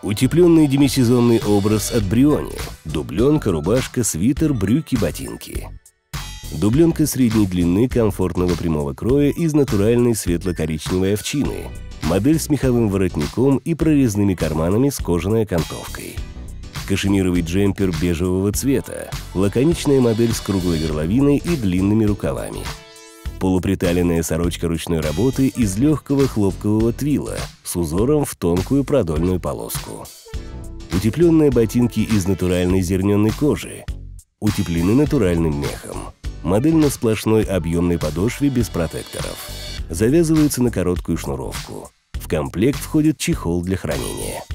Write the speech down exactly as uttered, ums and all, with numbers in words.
Утепленный демисезонный образ от Бриони. Дубленка, рубашка, свитер, брюки, ботинки. Дубленка средней длины комфортного прямого кроя из натуральной светло-коричневой овчины. Модель с меховым воротником и прорезными карманами с кожаной окантовкой. Кашемировый джемпер бежевого цвета. Лаконичная модель с круглой горловиной и длинными рукавами. Полуприталенная сорочка ручной работы из легкого хлопкового твила с узором в тонкую продольную полоску. Утепленные ботинки из натуральной зерненой кожи. Утеплены натуральным мехом. Модель на сплошной объемной подошве без протекторов. Завязываются на короткую шнуровку. В комплект входит чехол для хранения.